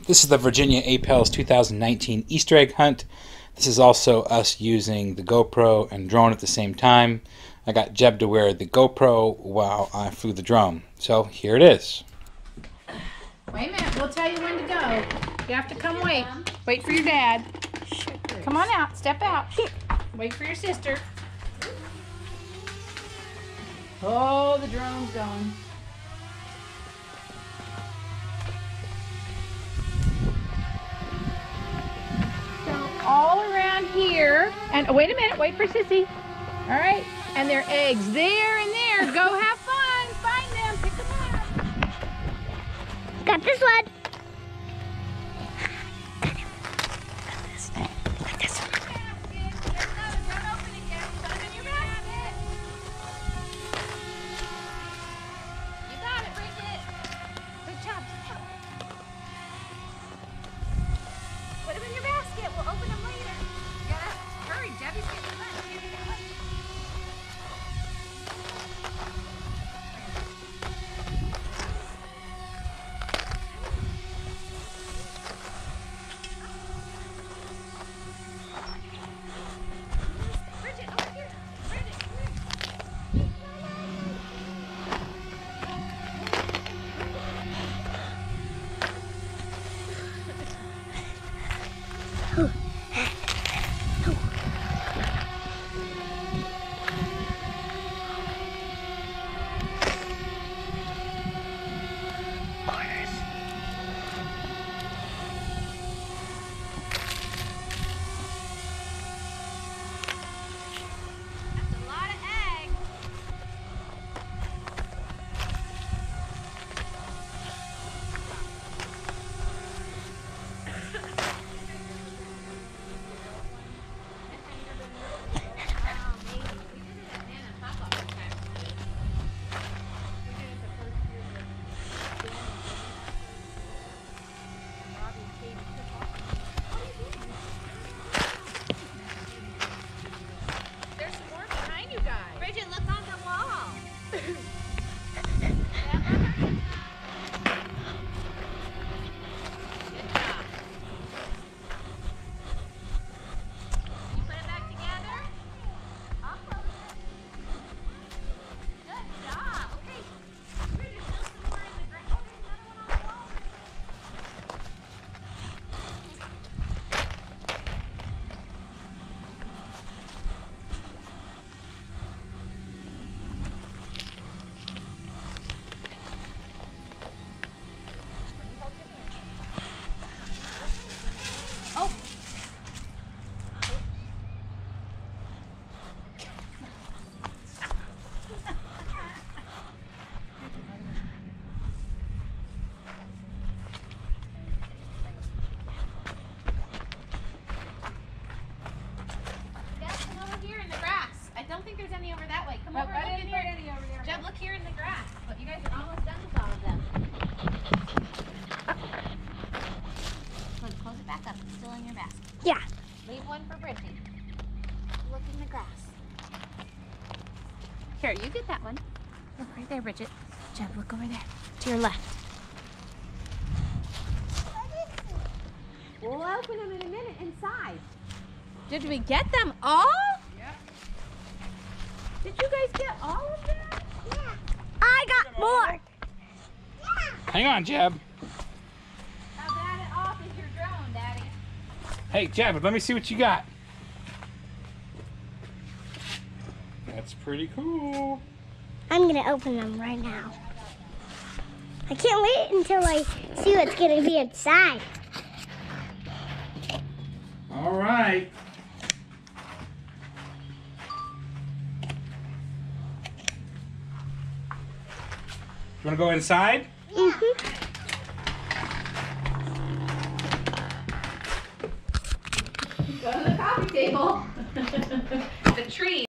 This is the Virginia Apels 2019 Easter egg hunt. This is also us using the GoPro and drone at the same time. I got Jeb to wear the GoPro while I flew the drone. So here it is. Wait a minute, we'll tell you when to go. You have to come wait. Wait for your dad. Come on out, step out. Wait for your sister. Oh, the drone's going. All around here, and wait a minute, wait for Sissy. All right, and there are eggs there and there. Go have fun, find them, pick them up. Got this one. You got it, Bridget. Good job. Put them in your basket. We'll open them later. You gotta hurry. Debbie's getting lunch. Bridget, over here. Bridget, come here. That's a lot of eggs. There's some more behind you guys. Bridget, look on the wall. Good job. You put it back together? I'll close it. Good job. Okay. Bridget, there's some more in the ground. Oh, there's another one on the wall. Oh. Guys, come over here in the grass. I don't think there's any over that way. Come over, look in here. Jeb, look here in the grass. But you guys are almost done with all of them. Good, close it back up. It's still in your basket. Yeah. Leave one for Bridget. Look in the grass. Here, you get that one. Look right there, Bridget. Jeb, look over there. To your left. We'll open them in a minute inside. Did we get them all? Yeah. Did you guys get all of them? Yeah. I got more. Hang on, Jeb. How bad it off is your drone, Daddy? Hey, Jeb, let me see what you got. That's pretty cool. I'm gonna open them right now. I can't wait until I see what's gonna be inside. All right. You want to go inside? Mm-hmm. Go to the coffee table. The tree.